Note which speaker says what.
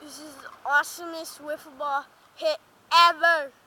Speaker 1: This is the awesomest wiffle ball hit ever.